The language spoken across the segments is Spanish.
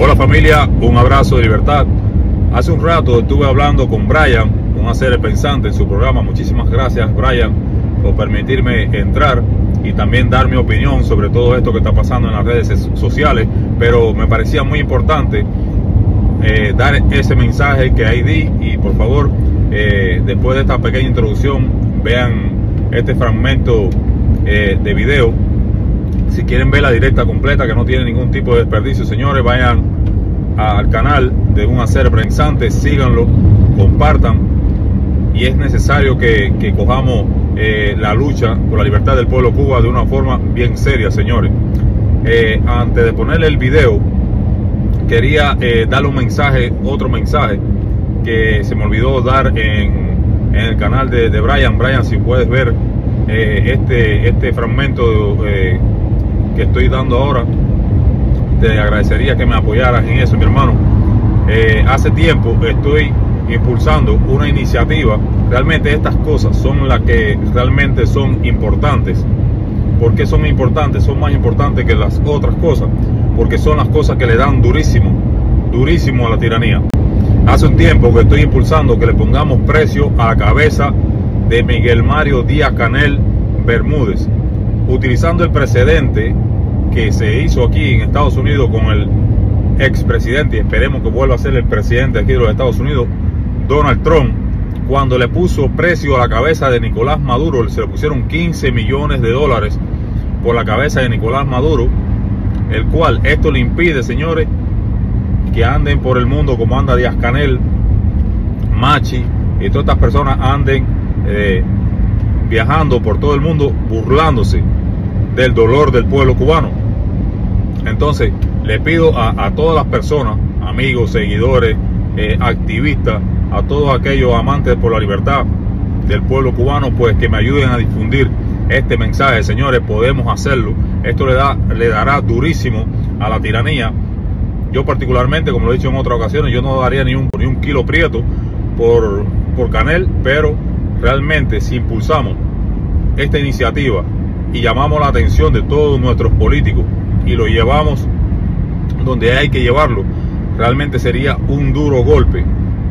Hola familia, un abrazo de libertad. Hace un rato estuve hablando con Brian, un hacer pensante en su programa. Muchísimas gracias, Brian, por permitirme entrar y también dar mi opinión sobre todo esto que está pasando en las redes sociales. Pero me parecía muy importante dar ese mensaje que ahí di, y por favor, después de esta pequeña introducción, vean este fragmento de video. Si quieren ver la directa completa, que no tiene ningún tipo de desperdicio, señores, vayan al canal de un hacer pensante, síganlo, compartan. Y es necesario que cojamos la lucha por la libertad del pueblo de Cuba de una forma bien seria, señores. Antes de ponerle el video, quería darle un mensaje, otro mensaje que se me olvidó dar en el canal de Brian. Brian, si puedes ver este fragmento que estoy dando ahora, te agradecería que me apoyaras en eso, mi hermano. Hace tiempo estoy impulsando una iniciativa. Realmente estas cosas son las que realmente son importantes. ¿Por qué son importantes? Son más importantes que las otras cosas, porque son las cosas que le dan durísimo a la tiranía. Hace un tiempo que estoy impulsando que le pongamos precio a la cabeza de Miguel Mario Díaz-Canel Bermúdez, utilizando el precedente que se hizo aquí en Estados Unidos con el expresidente, y esperemos que vuelva a ser el presidente aquí de los Estados Unidos, Donald Trump, cuando le puso precio a la cabeza de Nicolás Maduro. Se le pusieron 15 millones de dólares por la cabeza de Nicolás Maduro, el cual esto le impide, señores, que anden por el mundo como anda Díaz-Canel, Machi y todas estas personas anden viajando por todo el mundo burlándose del dolor del pueblo cubano. Entonces le pido a todas las personas, amigos, seguidores, activistas, a todos aquellos amantes por la libertad del pueblo cubano, pues que me ayuden a difundir este mensaje. Señores, podemos hacerlo. Esto le dará durísimo a la tiranía. Yo particularmente, como lo he dicho en otras ocasiones, yo no daría ni un kilo prieto por Canel, pero realmente si impulsamos esta iniciativa y llamamos la atención de todos nuestros políticos y lo llevamos donde hay que llevarlo, realmente sería un duro golpe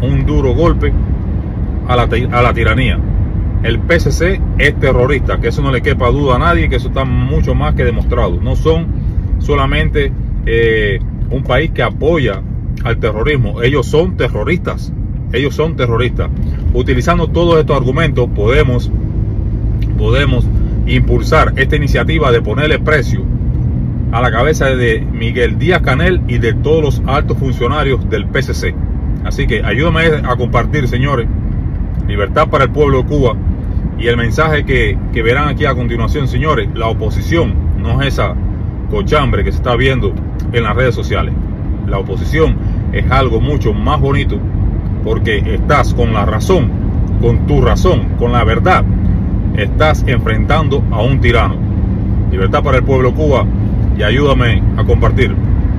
a la tiranía. El PSC es terrorista, que eso no le quepa duda a nadie, que eso está mucho más que demostrado. No son solamente un país que apoya al terrorismo, ellos son terroristas. Utilizando todos estos argumentos podemos impulsar esta iniciativa de ponerle precio a la cabeza de Miguel Díaz-Canel y de todos los altos funcionarios del PSC. Así que ayúdame a compartir, señores. Libertad para el pueblo de Cuba. Y el mensaje que verán aquí a continuación, señores: la oposición no es esa cochambre que se está viendo en las redes sociales. La oposición es algo mucho más bonito, porque estás con la razón, con tu razón, con la verdad. Estás enfrentando a un tirano. Libertad para el pueblo de Cuba, y ayúdame a compartir.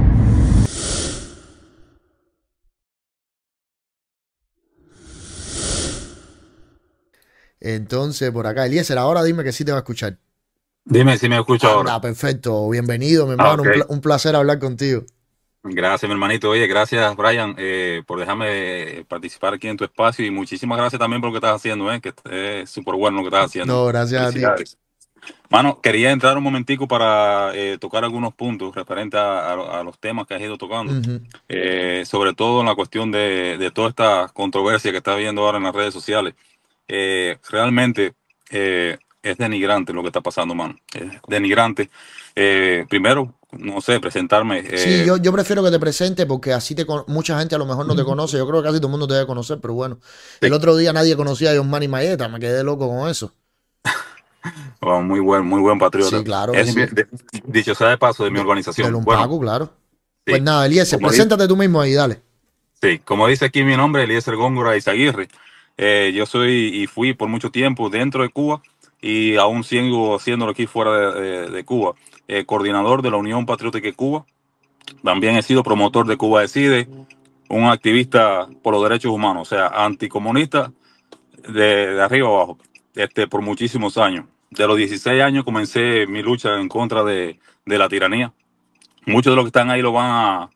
Entonces, por acá, Eliezer, ahora dime que sí te va a escuchar. Dime si me escucha ahora. Perfecto. Bienvenido, mi hermano. Okay. Un placer hablar contigo. Gracias, mi hermanito. Oye, gracias, Brian, por dejarme participar aquí en tu espacio, y muchísimas gracias también por lo que estás haciendo, que es súper bueno lo que estás haciendo. No, gracias a ti. Mano, quería entrar un momentico para tocar algunos puntos referentes a los temas que has ido tocando, sobre todo en la cuestión de toda esta controversia que está habiendo ahora en las redes sociales. Realmente es denigrante lo que está pasando, mano. Es denigrante. Primero, no sé, presentarme. Sí, yo prefiero que te presente, porque así mucha gente a lo mejor no te conoce. Yo creo que casi todo el mundo te debe conocer, pero bueno. Sí. El otro día nadie conocía a Yosmani Mayeta, me quedé loco con eso. Oh, muy buen patriota. Sí, claro. Sí. Dicho sea de paso, de mi organización. De Lumpaco, claro. Sí. Pues nada, Eliezer, preséntate tú mismo ahí, dale. Sí, como dice aquí mi nombre, Eliezer Góngora Izaguirre. Yo soy y fui por mucho tiempo dentro de Cuba, y aún sigo haciéndolo aquí fuera de Cuba. Coordinador de la Unión Patriótica de Cuba. También he sido promotor de Cuba Decide, un activista por los derechos humanos, o sea, anticomunista de arriba abajo, por muchísimos años. De los 16 años comencé mi lucha en contra de la tiranía. Muchos de los que están ahí lo van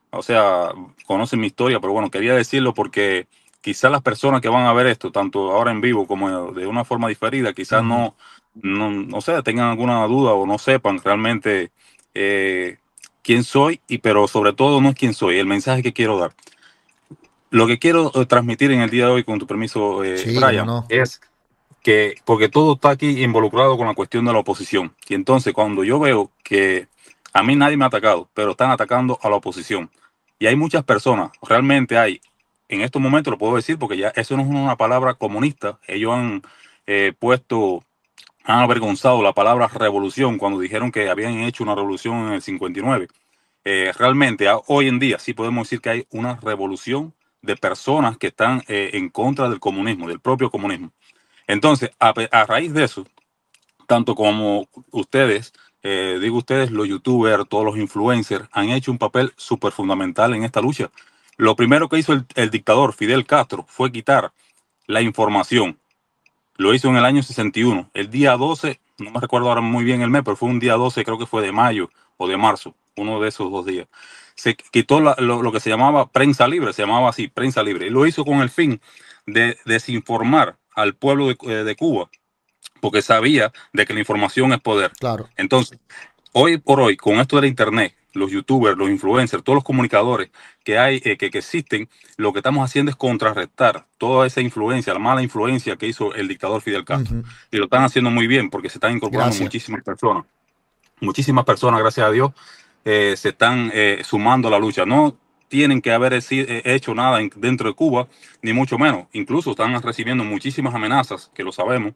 o sea, conocen mi historia, pero bueno, quería decirlo porque quizás las personas que van a ver esto, tanto ahora en vivo como de una forma diferida, quizás Ujú. no sé, tengan alguna duda o no sepan realmente eh, quién soy, pero sobre todo no es quién soy, el mensaje que quiero dar. Lo que quiero transmitir en el día de hoy, con tu permiso, Sí, cómo Brian, no. es que, porque todo está aquí involucrado con la cuestión de la oposición. Y entonces cuando yo veo que a mí nadie me ha atacado, pero están atacando a la oposición, y hay muchas personas, realmente hay, en estos momentos lo puedo decir porque ya eso no es una palabra comunista, ellos han puesto, han avergonzado la palabra revolución cuando dijeron que habían hecho una revolución en el 59. Realmente hoy en día sí podemos decir que hay una revolución de personas que están en contra del comunismo, del propio comunismo. Entonces, a raíz de eso, tanto como ustedes, digo ustedes, los youtubers, todos los influencers, han hecho un papel súper fundamental en esta lucha. Lo primero que hizo el dictador Fidel Castro fue quitar la información. Lo hizo en el año 61. El día 12, no me recuerdo ahora muy bien el mes, pero fue un día 12, creo que fue de mayo o de marzo, uno de esos 2 días. Se quitó lo que se llamaba prensa libre, se llamaba así, prensa libre. Y lo hizo con el fin de desinformar al pueblo de Cuba, porque sabía de que la información es poder. Claro. Entonces, hoy por hoy, con esto del internet, los youtubers, los influencers, todos los comunicadores que hay, que existen, lo que estamos haciendo es contrarrestar toda esa influencia, la mala influencia que hizo el dictador Fidel Castro. Ujú. Y lo están haciendo muy bien porque se están incorporando Gracias. muchísimas personas, gracias a Dios, se están sumando a la lucha. No tienen que haber hecho nada dentro de Cuba, ni mucho menos. Incluso están recibiendo muchísimas amenazas, que lo sabemos,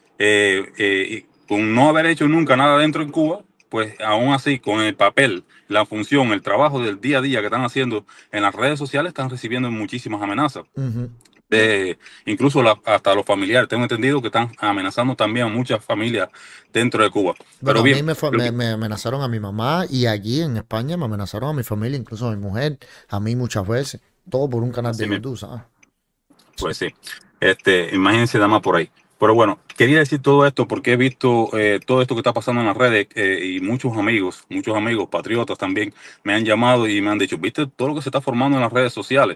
con no haber hecho nunca nada dentro en Cuba, pues aún así, con el papel, la función, el trabajo del día a día que están haciendo en las redes sociales, están recibiendo muchísimas amenazas. Ujú. Incluso hasta los familiares, tengo entendido que están amenazando también a muchas familias dentro de Cuba. Bueno, Pero a mí bien, me amenazaron a mi mamá y aquí en España me amenazaron a mi familia, incluso a mi mujer, a mí muchas veces. Todo por un canal de así mismo, YouTube, ¿sabes? pues sí, imagínense nada más por ahí. Pero bueno, quería decir todo esto porque he visto todo esto que está pasando en las redes, y muchos amigos patriotas también me han llamado y me han dicho, ¿viste todo lo que se está formando en las redes sociales?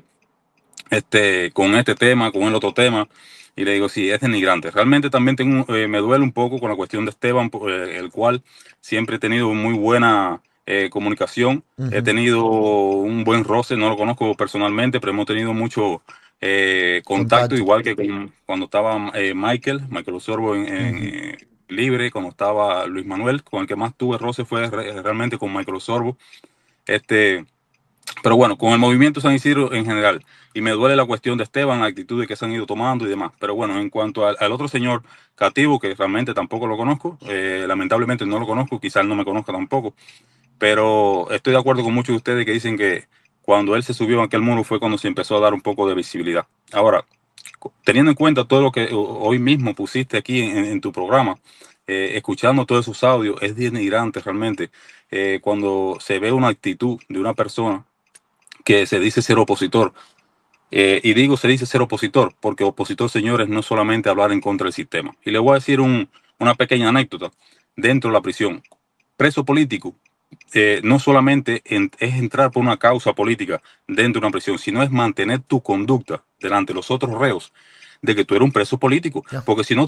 Con este tema, con el otro tema. Y le digo, sí, es denigrante. Realmente también me duele un poco con la cuestión de Esteban, el cual siempre he tenido muy buena comunicación. He Ujú. tenido un buen roce, no lo conozco personalmente, pero hemos tenido mucho contacto, Contacto. igual que cuando estaba Michael Osorbo Ujú. libre, cuando estaba Luis Manuel, con el que más tuve roce fue realmente con Michael Osorbo. Este, pero bueno, con el movimiento San Isidro en general, y me duele la cuestión de Esteban, la actitud que se han ido tomando y demás. Pero bueno, en cuanto al otro señor Cativo, que realmente tampoco lo conozco, lamentablemente no lo conozco, quizás no me conozca tampoco, pero estoy de acuerdo con muchos de ustedes que dicen que cuando él se subió a aquel muro fue cuando se empezó a dar un poco de visibilidad. Ahora, teniendo en cuenta todo lo que hoy mismo pusiste aquí en tu programa, escuchando todos esos audios, es denigrante realmente cuando se ve una actitud de una persona que se dice ser opositor. Y digo se dice ser opositor, porque opositor, señores, no es solamente hablar en contra del sistema. Y le voy a decir una pequeña anécdota. Dentro de la prisión, preso político, no solamente es entrar por una causa política dentro de una prisión, sino es mantener tu conducta delante de los otros reos de que tú eres un preso político. Ya. Porque si no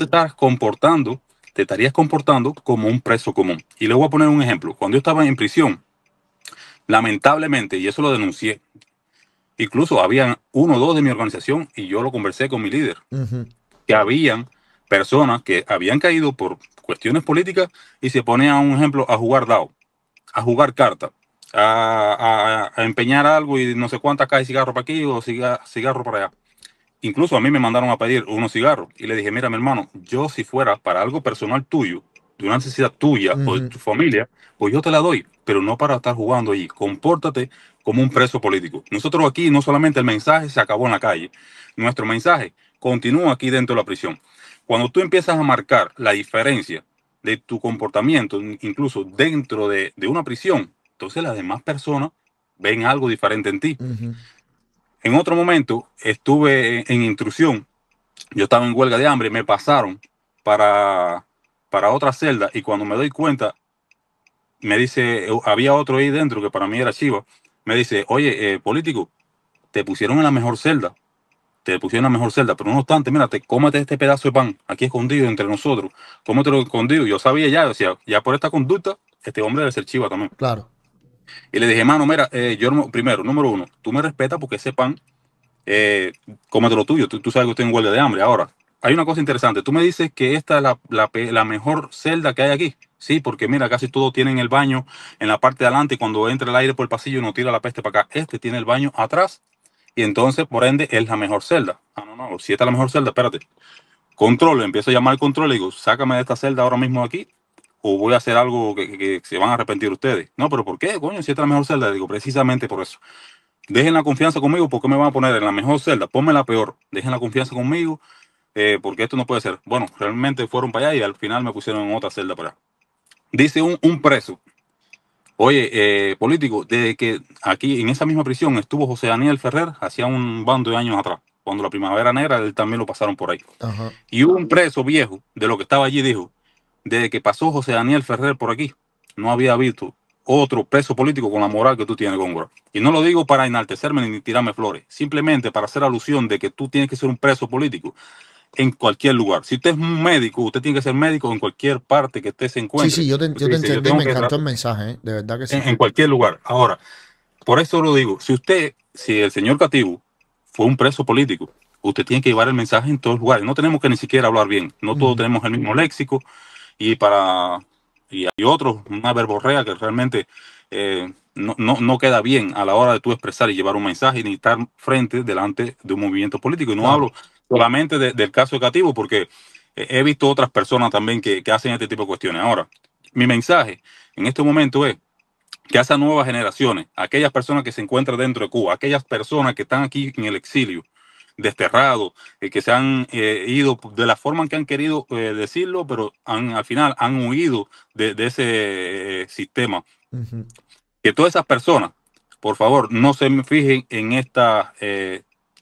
te estarías comportando como un preso común. Y le voy a poner un ejemplo. Cuando yo estaba en prisión, lamentablemente, y eso lo denuncié, incluso habían uno o dos de mi organización, y yo lo conversé con mi líder, Ujú. que habían personas que habían caído por cuestiones políticas y se ponían, un ejemplo, a jugar dado, a jugar carta, a empeñar algo y no sé cuántas cajas de cigarro para aquí o cigarro para allá. Incluso a mí me mandaron a pedir unos cigarros y le dije, mira, mi hermano, yo si fuera para algo personal tuyo, de una necesidad tuya o de Ujú. tu familia, pues yo te la doy, pero no para estar jugando allí. Compórtate como un preso político. Nosotros aquí no solamente el mensaje se acabó en la calle, nuestro mensaje continúa aquí dentro de la prisión. Cuando tú empiezas a marcar la diferencia de tu comportamiento, incluso dentro de una prisión, entonces las demás personas ven algo diferente en ti. Ujú. En otro momento estuve en intrusión, yo estaba en huelga de hambre, me pasaron para, para otra celda, y cuando me doy cuenta, me dice, había otro ahí dentro que para mí era Chiva, me dice, oye, político, te pusieron en la mejor celda. Te pusieron en la mejor celda, pero no obstante, mira, cómete este pedazo de pan aquí escondido entre nosotros, cómetelo escondido. Yo sabía ya, decía, ya por esta conducta, este hombre debe ser chiva también. Claro. Y le dije, mano, mira, primero, número uno, tú me respetas porque ese pan, cómetelo tuyo, tú sabes que estoy en huelga de hambre. Ahora, hay una cosa interesante, tú me dices que esta es la mejor celda que hay aquí. Sí, porque mira, casi todos tienen el baño en la parte de adelante y cuando entra el aire por el pasillo no tira la peste para acá. Este tiene el baño atrás y entonces, por ende, es la mejor celda. Ah, no, si esta es la mejor celda, espérate. Control, empiezo a llamar al control y digo, sácame de esta celda ahora mismo de aquí o voy a hacer algo que se van a arrepentir ustedes. No, pero ¿por qué, coño? Si esta es la mejor celda. Digo, precisamente por eso. Dejen la confianza conmigo porque me van a poner en la mejor celda. Ponme la peor. Dejen la confianza conmigo porque esto no puede ser. Bueno, realmente fueron para allá y al final me pusieron en otra celda para allá. Dice un preso, oye, político, de que aquí en esa misma prisión estuvo José Daniel Ferrer hacía un bando de años atrás. Cuando la Primavera Negra, él también lo pasaron por ahí. Ajá. Y hubo un preso viejo de lo que estaba allí, dijo, desde que pasó José Daniel Ferrer por aquí, no había visto otro preso político con la moral que tú tienes, Góngora. Y no lo digo para enaltecerme ni tirarme flores, simplemente para hacer alusión de que tú tienes que ser un preso político en cualquier lugar. Si usted es un médico, usted tiene que ser médico en cualquier parte que usted se encuentre. Sí, yo te entendí, me encantó el mensaje, de verdad que sí. En cualquier lugar. Ahora, por eso lo digo, si el señor Cativo fue un preso político, usted tiene que llevar el mensaje en todos los lugares. No tenemos que ni siquiera hablar bien, no todos tenemos el mismo léxico y hay otros, una verborrea que realmente no queda bien a la hora de tú expresar y llevar un mensaje y ni estar delante de un movimiento político. Y no hablo solamente del caso de Cativo, porque he visto otras personas también que hacen este tipo de cuestiones. Ahora, mi mensaje en este momento es que a esas nuevas generaciones, aquellas personas que se encuentran dentro de Cuba, aquellas personas que están aquí en el exilio, desterrados, que se han ido de la forma en que han querido decirlo, pero al final han huido de ese sistema. Que todas esas personas, por favor, no se me fijen en esta... que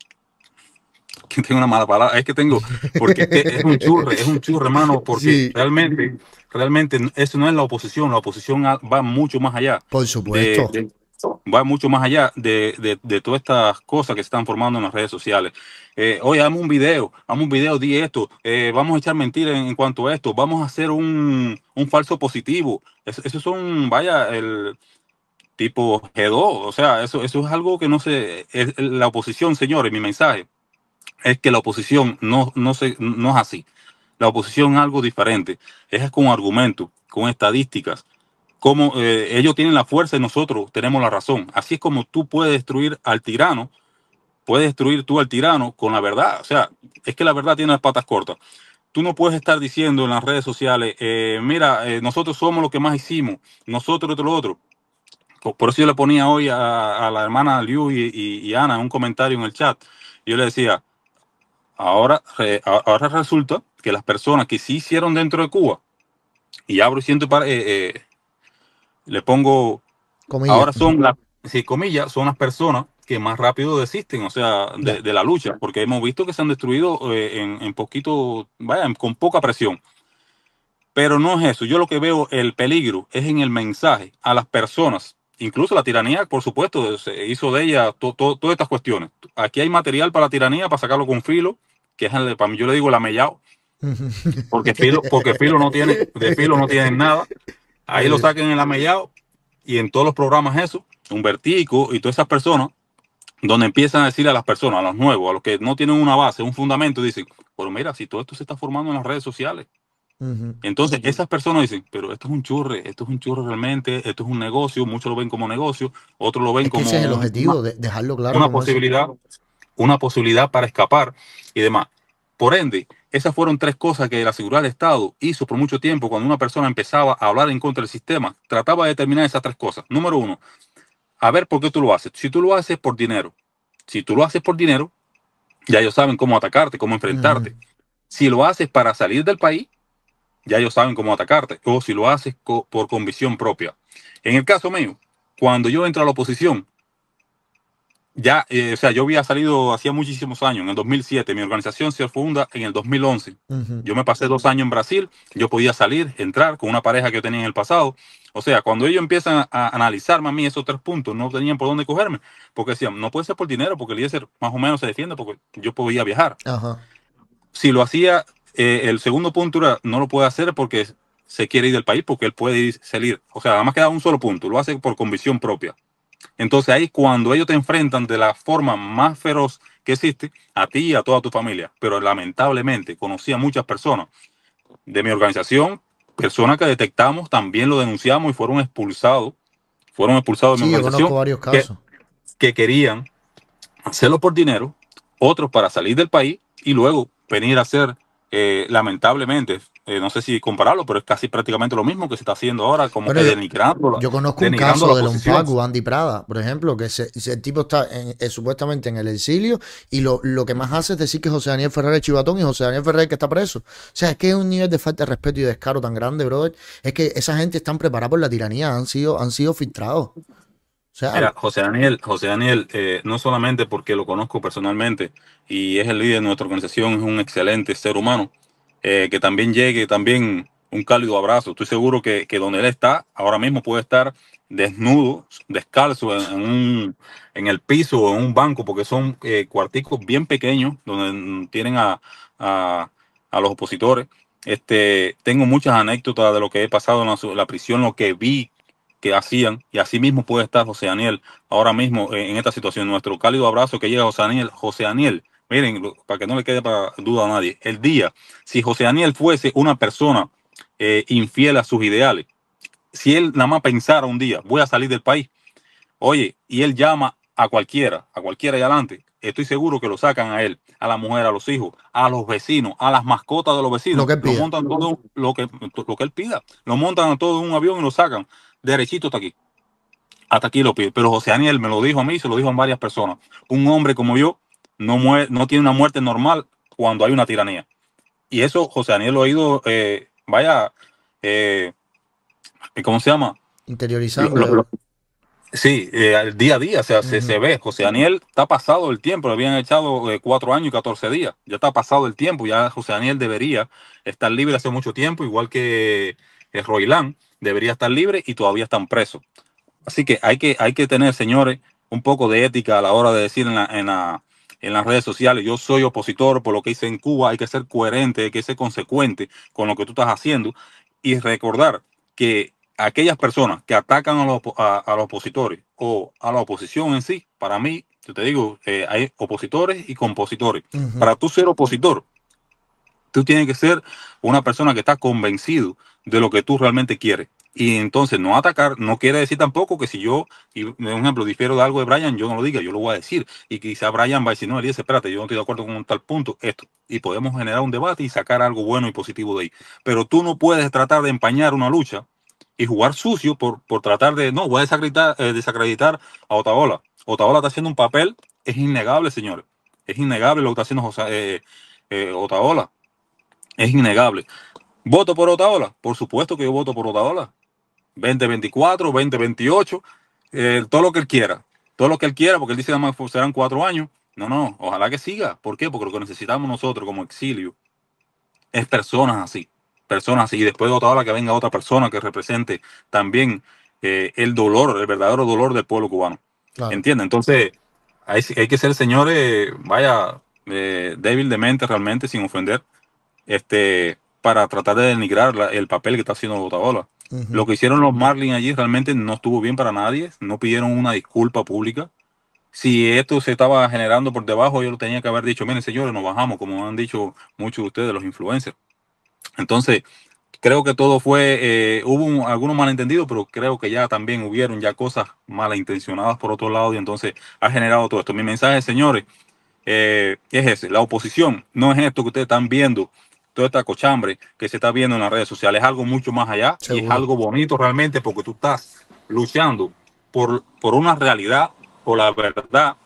tengo una mala palabra, porque es un churre, hermano, porque sí. realmente eso no es la oposición va mucho más allá. Por supuesto. Va mucho más allá de todas estas cosas que se están formando en las redes sociales. Oye, hagamos un video, di esto, vamos a echar mentiras en cuanto a esto, vamos a hacer un falso positivo. Eso son, vaya, el tipo G2, o sea, eso es algo que no sé, la oposición, señores, mi mensaje es que la oposición no es así. La oposición es algo diferente, es con argumentos, con estadísticas. Como ellos tienen la fuerza y nosotros tenemos la razón. Así es como tú puedes destruir al tirano, con la verdad. O sea, es que la verdad tiene las patas cortas. Tú no puedes estar diciendo en las redes sociales, mira, nosotros somos lo que más hicimos, nosotros esto, lo otro. Por eso yo le ponía hoy a la hermana Liu y Ana un comentario en el chat. Yo le decía, ahora resulta que las personas que sí hicieron dentro de Cuba, y abro y siento le pongo comillas. Ahora son comillas, son las personas que más rápido desisten, o sea, de la lucha, porque hemos visto que se han destruido en poquito, con poca presión. Pero no es eso. Yo lo que veo, el peligro es en el mensaje a las personas. Incluso la tiranía, por supuesto, se hizo de ella todas estas cuestiones. Aquí hay material para la tiranía, para sacarlo con filo, que es para mí, yo le digo el amellao, porque filo no tiene, de filo no tienen nada. Ahí lo saquen en el amellao y en todos los programas eso, Humbertico y todas esas personas, donde empiezan a decir a las personas, a los nuevos, a los que no tienen una base, un fundamento, dicen, pero mira, si todo esto se está formando en las redes sociales. Entonces esas personas dicen, pero esto es un churre realmente, esto es un negocio, muchos lo ven como negocio, otros lo ven como... Ese es el objetivo, dejarlo claro. Una posibilidad para escapar y demás. Por ende, esas fueron tres cosas que la seguridad del Estado hizo por mucho tiempo. Cuando una persona empezaba a hablar en contra del sistema, trataba de determinar esas tres cosas. Número uno, a ver por qué tú lo haces. Si tú lo haces por dinero, ya ellos saben cómo atacarte, cómo enfrentarte. Si lo haces para salir del país, ya ellos saben cómo atacarte. O si lo haces por convicción propia. En el caso mío, cuando yo entro a la oposición, ya, o sea, yo había salido hacía muchísimos años, en el 2007. Mi organización se funda en el 2011. Ujú. Yo me pasé 2 años en Brasil, yo podía salir, entrar con una pareja que yo tenía en el pasado. O sea, cuando ellos empiezan a analizarme a mí esos 3 puntos, no tenían por dónde cogerme, porque decían, no puede ser por dinero, porque el IESER más o menos se defiende, porque yo podía viajar. Ajá. Si lo hacía, el segundo punto era, no lo puede hacer porque se quiere ir del país, porque él puede salir. O sea, nada más queda un solo punto, lo hace por convicción propia. Entonces ahí cuando ellos te enfrentan de la forma más feroz que existe, a ti y a toda tu familia. Pero lamentablemente conocí a muchas personas de mi organización, personas que detectamos, también lo denunciamos y fueron expulsados de mi Sí, yo conozco organización, varios que, casos. que querían hacerlo por dinero, otros para salir del país y luego venir a hacer, lamentablemente, no sé si compararlo, pero es casi prácticamente lo mismo que se está haciendo ahora, como Bueno, que denigrando, yo conozco un denigrando caso la del posición. Unpacu, Andy Prada, por ejemplo, que el tipo está supuestamente en el exilio y lo que más hace es decir que José Daniel Ferrer es chivatón y José Daniel Ferrer es el que está preso. O sea, es que es un nivel de falta de respeto y descaro tan grande, brother. Es que esa gente están preparada por la tiranía, han sido filtrados. O sea, Mira, José Daniel, no solamente porque lo conozco personalmente y es el líder de nuestra organización, es un excelente ser humano, que también llegue también un cálido abrazo. Estoy seguro que donde él está, ahora mismo puede estar desnudo, descalzo en el piso o en un banco, porque son cuarticos bien pequeños donde tienen a, a los opositores. Tengo muchas anécdotas de lo que he pasado en la prisión, lo que vi que hacían, y así mismo puede estar José Daniel ahora mismo en esta situación. Nuestro cálido abrazo que llega a José Daniel. José Daniel, miren, para que no le quede para duda a nadie, el día, si José Daniel fuese una persona infiel a sus ideales, si él nada más pensara un día, voy a salir del país, oye, y él llama a cualquiera allá adelante, estoy seguro que lo sacan a él, a la mujer, a los hijos, a los vecinos, a las mascotas de los lo vecinos, que él lo pida. montan todo lo que él pida, lo montan a todo en un avión y lo sacan derechito hasta aquí. Hasta aquí lo pide. Pero José Daniel me lo dijo a mí, se lo dijo a varias personas. Un hombre como yo no tiene una muerte normal cuando hay una tiranía. Y eso José Daniel lo ha ido, eh, ¿cómo se llama? Lo- Interiorizando lo- ya. lo- sí, al día a día, o sea, se Ujú. ve. José Daniel está pasado el tiempo, le habían echado 4 años y 14 días. Ya está pasado el tiempo, ya José Daniel debería estar libre hace mucho tiempo, igual que Roilán debería estar libre y todavía están presos. Así que hay que tener, señores, un poco de ética a la hora de decir en las redes sociales, yo soy opositor por lo que hice en Cuba, hay que ser coherente, hay que ser consecuente con lo que tú estás haciendo y recordar que aquellas personas que atacan a los opositores o a la oposición en sí, para mí, yo te digo, hay opositores y compositores. Ujú. Para tú ser opositor, tú tienes que ser una persona que está convencido de lo que tú realmente quieres. Y entonces no atacar no quiere decir tampoco que si yo, y un ejemplo, difiero de algo de Brian, yo no lo diga, yo lo voy a decir. Y quizá Brian va a decir, no, Elías, espérate, yo no estoy de acuerdo con un tal punto, esto. Y podemos generar un debate y sacar algo bueno y positivo de ahí. Pero tú no puedes tratar de empañar una lucha y jugar sucio por tratar de, no, voy a desacreditar a Otaola. Otaola está haciendo un papel, es innegable, señores. Es innegable lo que está haciendo Otaola. Es innegable. ¿Voto por Otaola? Por supuesto que yo voto por Otaola. 2024, 2028, todo lo que él quiera. Todo lo que él quiera, porque él dice que además serán 4 años. No, no, ojalá que siga. ¿Por qué? Porque lo que necesitamos nosotros como exilio es personas así. Personas así. Y después de Otaola que venga otra persona que represente también el dolor, el verdadero dolor del pueblo cubano. Claro. ¿Entiendes? Entonces, hay que ser, señores, vaya, débil de mente realmente, sin ofender, para tratar de denigrar el papel que está haciendo Otaola. Lo Ujú. que hicieron los Marlins allí realmente no estuvo bien para nadie, no pidieron una disculpa pública. Si esto se estaba generando por debajo, yo lo tenía que haber dicho, miren señores, nos bajamos, como han dicho muchos de ustedes, los influencers. Entonces, creo que todo fue, hubo algunos malentendidos, pero creo que ya también hubieron ya cosas malintencionadas por otro lado y entonces ha generado todo esto. Mi mensaje, señores, es ese, la oposición no es esto que ustedes están viendo, toda esta cochambre que se está viendo en las redes sociales, es algo mucho más allá y es Seguro. algo bonito realmente porque tú estás luchando por una realidad, por la verdad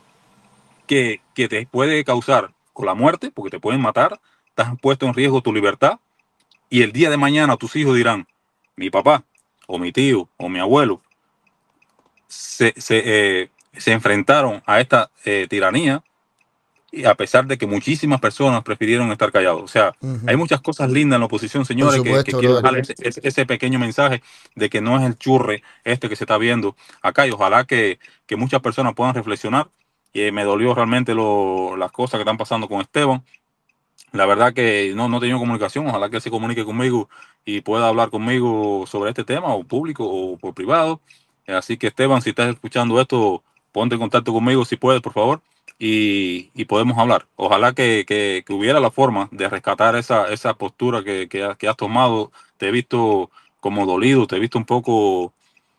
que te puede causar con la muerte, porque te pueden matar, estás puesto en riesgo tu libertad y el día de mañana tus hijos dirán, mi papá o mi tío o mi abuelo se enfrentaron a esta tiranía, y a pesar de que muchísimas personas prefirieron estar callados. O sea, hay muchas cosas lindas en la oposición, señores, que quiero dejar ese pequeño mensaje de que no es el churre que se está viendo acá, y ojalá que muchas personas puedan reflexionar. Me dolió realmente las cosas que están pasando con Esteban. La verdad que no he tenido comunicación. Ojalá que él se comunique conmigo y pueda hablar conmigo sobre este tema, o público o por privado. Así que, Esteban, si estás escuchando esto, ponte en contacto conmigo si puedes, por favor, y podemos hablar. Ojalá que hubiera la forma de rescatar esa postura que has tomado. Te he visto como dolido, te he visto un poco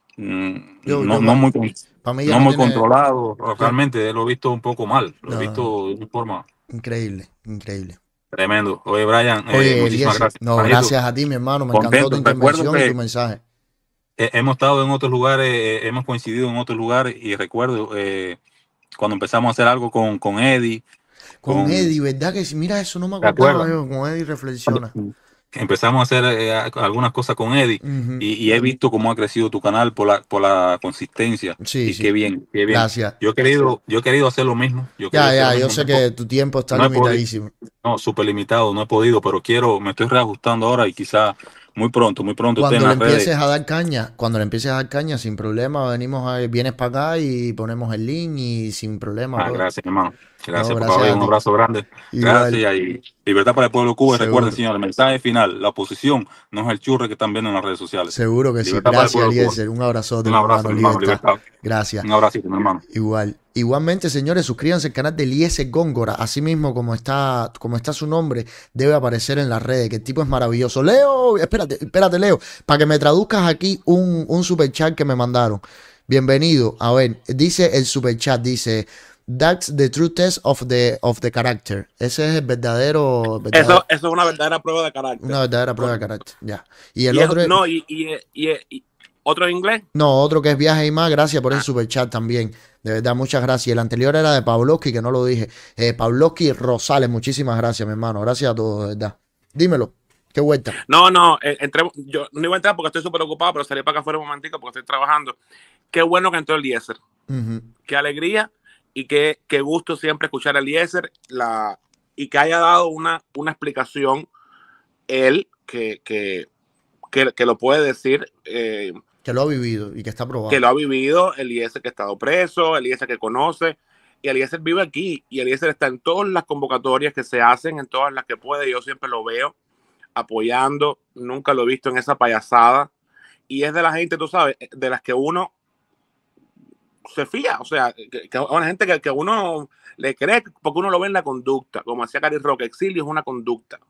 no muy controlado. Realmente lo he visto un poco mal, lo he visto de una forma increíble. Tremendo. Oye, Brian, muchísimas gracias. No, gracias a ti, mi hermano. Me encantó tu intervención y tu mensaje. Hemos estado en otros lugares, hemos coincidido en otros lugares, y recuerdo cuando empezamos a hacer algo con Eddie. Con Eddie, ¿verdad? Que mira, eso no me acordaba yo. Con Eddie Reflexiona. Empezamos a hacer algunas cosas con Eddie, y he visto cómo ha crecido tu canal por la consistencia. Sí, y qué bien. Gracias. Yo he querido hacer lo mismo. Yo sé que tu tiempo está limitadísimo. No, súper limitado, no he podido, pero me estoy reajustando ahora, y quizá muy pronto. Cuando le empieces a dar caña, sin problema, vienes para acá y ponemos el link y sin problema. Gracias, hermano. Gracias, por favor. Un abrazo grande. Igual. Gracias, y libertad para el pueblo de Cuba. Recuerden, señores, el mensaje final: la oposición no es el churre que están viendo en las redes sociales. Seguro que libertad, sí. Gracias, Eliezer. Un abrazote, hermano. Libertad. Gracias. Un abracito, mi hermano. Igualmente, señores, suscríbanse al canal de Eliezer Góngora. Así mismo como está su nombre, debe aparecer en las redes, que el tipo es maravilloso. Leo, espérate, Leo, para que me traduzcas aquí un superchat que me mandaron. Bienvenido. A ver, dice el superchat, dice: That's the true test of the character. Ese es el verdadero. Eso es una verdadera prueba de carácter. Una verdadera prueba de carácter, ya. Y el otro. ¿Otro en inglés? No, otro que es Viaje y Más. Gracias por el superchat también. De verdad, muchas gracias. El anterior era de Pavlovsky, que no lo dije. Pavlovsky Rosales, muchísimas gracias, mi hermano. Gracias a todos, de verdad. Dímelo. ¿Qué vuelta? No, yo no iba a entrar porque estoy súper ocupado, pero salí para acá afuera un momentico porque estoy trabajando. Qué bueno que entró Eliezer. Qué alegría. Y qué gusto siempre escuchar a Eliezer, y que haya dado una explicación él que lo puede decir. Que lo ha vivido y que está probado. Que lo ha vivido, Eliezer que ha estado preso, Eliezer que conoce, y Eliezer vive aquí, y Eliezer está en todas las convocatorias que se hacen, en todas las que puede. Yo siempre lo veo apoyando, nunca lo he visto en esa payasada, y es de la gente, tú sabes, de las que uno se fía, o sea, que una gente que uno le cree porque uno lo ve en la conducta, como hacía Cari Roque. Exilio es una conducta.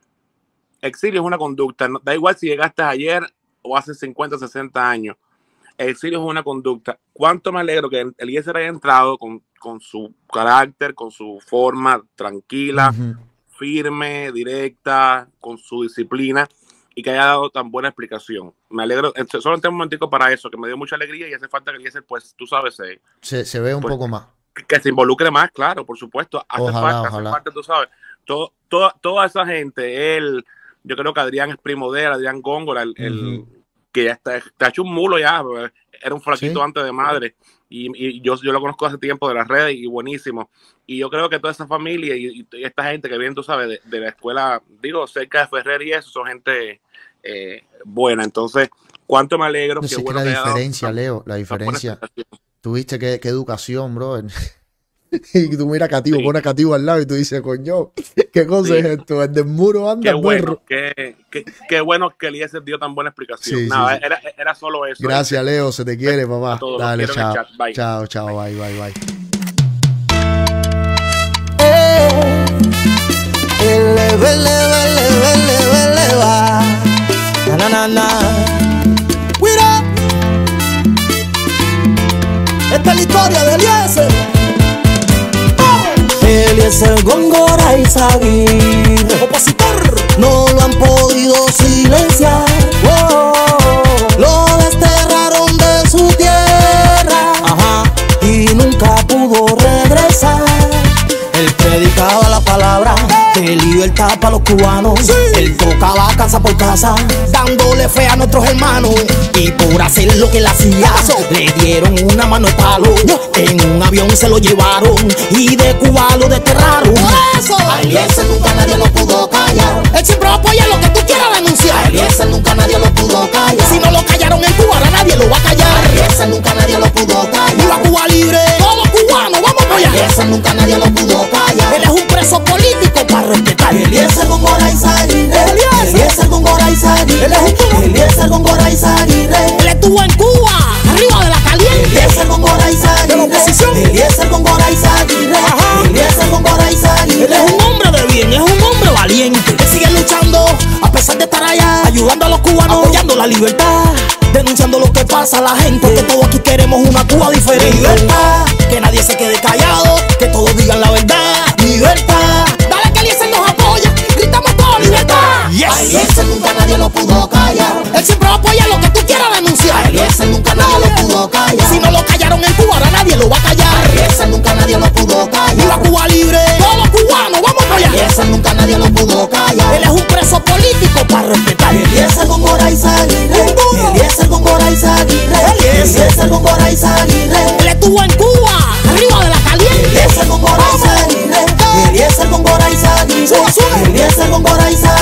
No, da igual si llegaste ayer o hace 50, 60 años. El exilio es una conducta. Cuánto me alegro que Eliezer haya entrado con su carácter, con su forma tranquila, firme, directa, con su disciplina, y que haya dado tan buena explicación. Me alegro, solo tengo un momentico para eso, que me dio mucha alegría, y hace falta que Eliezer, pues, tú sabes, se ve un poco más. Que se involucre más, claro, por supuesto. Hace falta, tú sabes. Toda esa gente, yo creo que Adrián es primo de él, Adrián Góngora, que ya está hecho un mulo ya, era un flaquito antes de madre, y yo lo conozco hace tiempo de las redes, y buenísimo. Y yo creo que toda esa familia y esta gente que viene, tú sabes, de la escuela, digo, cerca de Ferrer y eso, son gente buena. Entonces, cuánto me alegro. No sé, que la diferencia, Leo, la diferencia. Tuviste qué educación, bro. Y tú miras a Cativo, pones a Cativo al lado y tú dices, coño, ¿qué cosa es esto? El del muro anda el perro. Qué bueno que Eliezer dio tan buena explicación. Nada, era solo eso. Gracias, Leo, se te quiere, papá. Dale, chao. Chao, bye. Esta es la historia de Eliezer. Eliezer Góngora Izaguirre, opositor, no lo han podido silenciar. Lo desterraron de su tierra, y nunca pudo regresar. Él predicaba la palabra de libertad para los cubanos. Él tocaba canciones casa por casa, dándole fe a nuestros hermanos. Y por hacer lo que él hacía, le dieron una mano de palo. En un avión se lo llevaron y de Cuba lo desterraron. A Eliezer nunca nadie lo pudo callar. Él siempre apoya lo que tú quieras denunciar. A Eliezer nunca nadie lo pudo callar. Si no lo callaron en Cuba, ahora nadie lo va a callar. A Eliezer nunca nadie lo pudo callar. ¡Viva Cuba libre! Todos los cubanos, vamos a apoyar. A Eliezer nunca nadie lo pudo callar. Él es un preso político para respetar. Eliezer Góngora Izaguirre. Eliezer Góngora Izaguirre. Eliezer Góngora Izaguirre. Él estuvo en Cuba, arriba de la caliente. Eliezer Góngora Izaguirre. De la oposición. Eliezer Góngora Izaguirre. Eliezer Góngora Izaguirre. Él es un hombre de bien, es un hombre valiente. Él sigue luchando a pesar de estar allá, ayudando a los cubanos, apoyando la libertad, denunciando lo que pasa a la gente, porque todos aquí queremos una Cuba diferente. Libertad, que nadie se quede callado, que todos digan la verdad. Libertad, dale que Eliezer nos apoya, gritamos todos libertad. A Eliezer nunca nadie lo pudo callar. Él siempre apoya lo que tú quieras denunciar. A Eliezer nunca nadie lo pudo callar. Si no lo callaron en Cuba, ahora nadie lo va a callar. A Eliezer nunca nadie lo pudo callar. ¡Viva Cuba libre! Todos los cubanos, vamos a apoyar. A Eliezer nunca nadie lo pudo callar. Él es un preso político para respetar. Eliezer Góngora Izaguirre. Eliezer Góngora Izaguirre. Eliezer Góngora Izaguirre. Él estuvo en Cuba, arriba de la caliente. Eliezer Góngora Izaguirre. Eliezer Góngora Izaguirre. Eliezer Góngora Izaguirre.